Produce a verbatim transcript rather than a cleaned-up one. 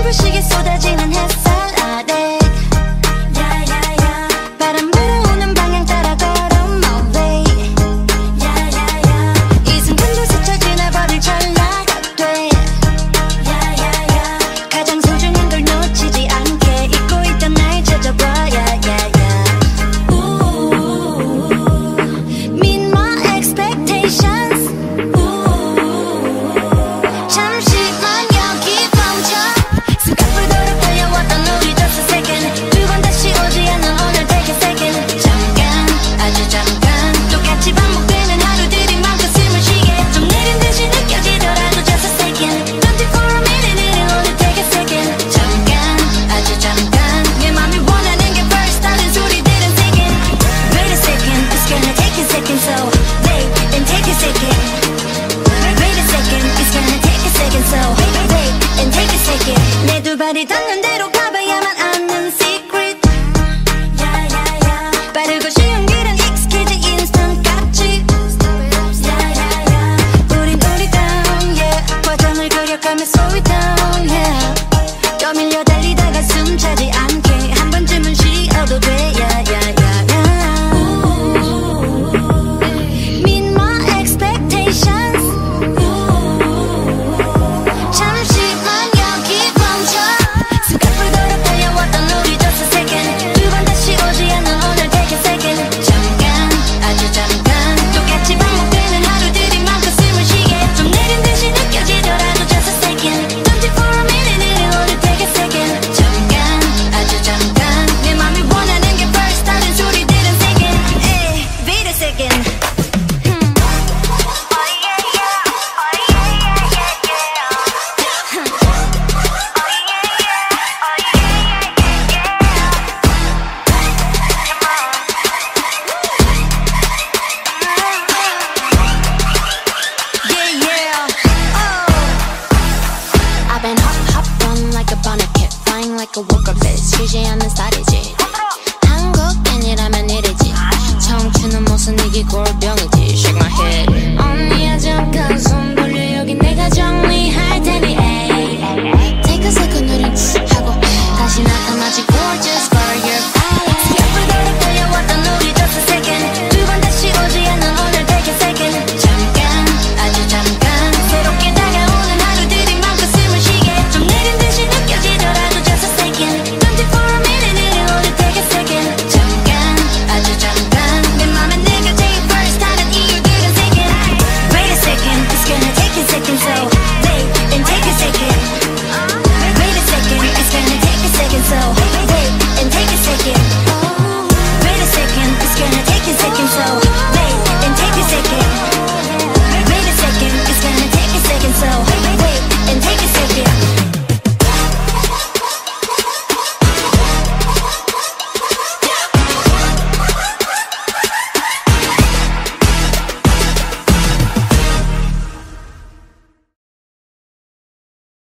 눈부시게 쏟아지는 햇살 아래 바람 불어오는 방향 따라 걸어 my way 이 순간도 스쳐 지나버릴 찰나가 돼 가장 소중한 걸 놓치지 않게 잊고 있던 날 찾아봐 Meet my expectations 잠시만 여기 멈춰 숨가쁘도록 달려왔던 우리 just a second 두 번 다시 오지 않는 오늘 take a second 잠깐 아주 잠깐 똑같이 반복되는 하루들이 많고 숨을 쉬게 좀 느린 듯이 느껴지더라도 just a second twenty-four minute 오늘 take a second 잠깐 아주 잠깐 내 맘이 원하는 게 first 다른 소리들은 second wait a second it's gonna take a second so wait then take a second wait a second it's gonna take a second so wait then take a second 내 두 발이 닿는 대로 가봐야만 아는 secret 빠르고 쉬운 길은 익숙해진 instant 같이 우린 우리다운 yeah 과정을 그려가며 slow it down yeah 떠밀려 달리다가 숨 차지 않게 한 번쯤은 쉬어도 돼 yeah yeah yeah yeah Meet my expectations 잠시만 여기 멈춰 숨가쁘도록 달려왔던 우리 just a second 두 번 다시 오지 않는 오늘 take a second 잠깐 아주 잠깐 똑같이 반복되는 하루들이 많고 숨을 쉬게 좀 느린 듯이 느껴지더라도 just a second twenty-four minute 오늘 take a second 잠깐 아주 잠깐 내 맘이 원하는 게 first 다른 소리들은 second 에이 wait a second Yeah, yeah. Oh. I've been hop, hop on like a bonnet kid, flying like a worker bee. 쉬지 않는 스타일이